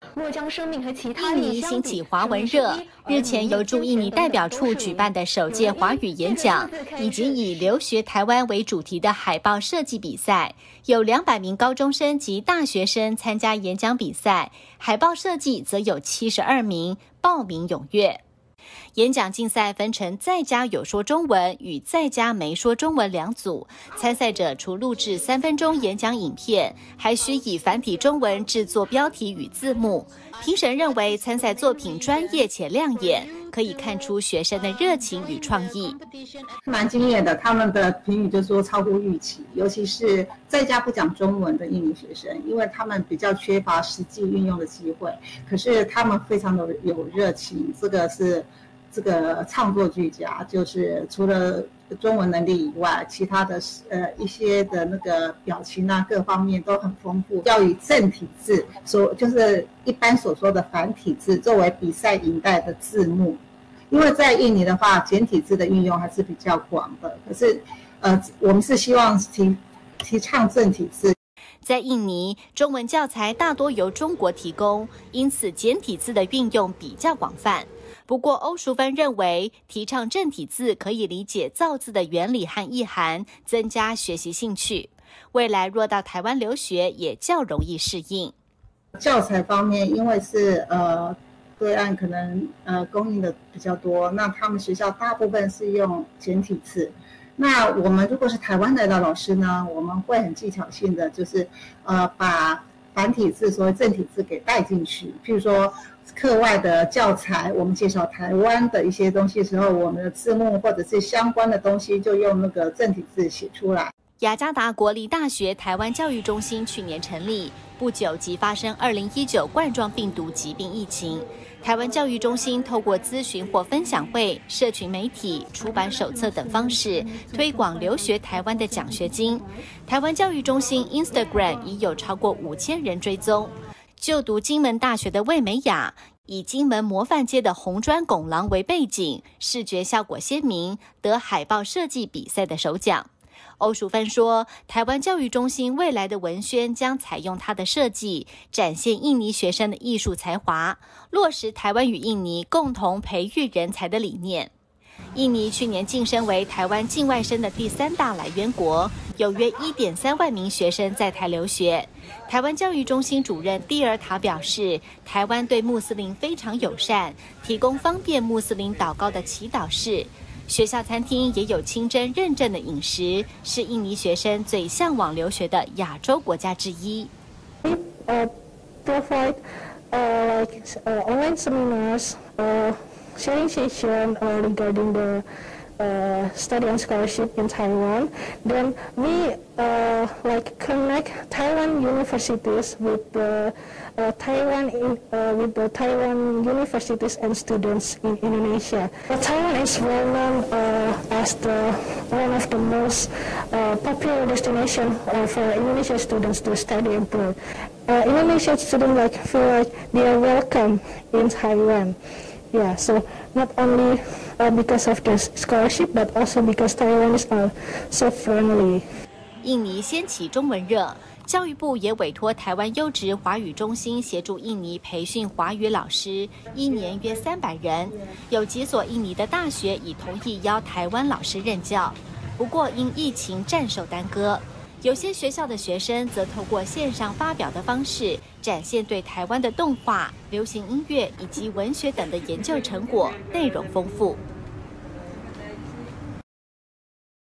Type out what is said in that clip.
若将生命和其他印尼兴起华文热，日前由驻印尼代表处举办的首届华语演讲，以及以留学台湾为主题的海报设计比赛，有200名高中生及大学生参加演讲比赛，海报设计则有72名，报名踊跃。演讲竞赛分成在家有说中文与在家没说中文2组，参赛者除录制3分钟演讲影片，还需以繁体中文制作标题与字幕。评审认为参赛作品专业且亮眼，可以看出学生的热情与创意。 蛮惊艳的，他们的评语就说超乎预期，尤其是在家不讲中文的印尼学生，因为他们比较缺乏实际运用的机会，可是他们非常的有热情，这个创作俱佳，就是除了中文能力以外，其他的一些的那个表情啊，各方面都很丰富。要以正体字，就是一般所说的繁体字作为比赛引带的字幕，因为在印尼的话，简体字的运用还是比较广的。可是我们是希望提倡正体字。 在印尼，中文教材大多由中国提供，因此简体字的运用比较广泛。不过，欧淑芬认为，提倡正体字可以理解造字的原理和意涵，增加学习兴趣。未来若到台湾留学，也较容易适应。 教材方面，因为是对岸可能供应的比较多，那他们学校大部分是用简体字。那我们如果是台湾来的老师呢，我们会很技巧性的，就是把繁体字所谓正体字给带进去。譬如说课外的教材，我们介绍台湾的一些东西的时候，我们的字幕或者是相关的东西就用那个正体字写出来。 雅加达国立大学台湾教育中心去年成立，不久即发生2019冠状病毒疾病疫情。台湾教育中心透过咨询或分享会、社群媒体、出版手册等方式推广留学台湾的奖学金。台湾教育中心 Instagram 已有超过5000人追踪。就读金门大学的魏美雅，以金门模范街的红砖拱廊为背景，视觉效果鲜明，得海报设计比赛的首奖。欧淑芬说，台湾教育中心未来的文宣将采用她的设计，展现印尼学生的艺术才华，落实台湾与印尼共同培育人才的理念。印尼去年晋升为台湾境外生的第3大来源国，有约1.3万名学生在台留学。台湾教育中心主任蒂尔塔表示，台湾对穆斯林非常友善，提供方便穆斯林祷告的祈祷室。学校餐厅也有清真认证的饮食，是印尼学生最向往留学的亚洲国家之一。 Provide online seminars, sharing session regarding the study and scholarship in Taiwan. Then we connect Taiwan universities with the Taiwan universities and students in Indonesia. Taiwan is well known as one of the most popular destination for Indonesian students to study abroad. Indonesian students feel like they are welcome in Taiwan. Yeah, so not only because of the scholarship, but also because Taiwanese are so friendly. 印尼掀起中文热，教育部也委托台湾优质华语中心协助印尼培训华语老师，1年约300人。有几所印尼的大学已同意邀台湾老师任教，不过因疫情暂受耽搁。有些学校的学生则透过线上发表的方式，展现对台湾的动画、流行音乐以及文学等的研究成果，内容丰富。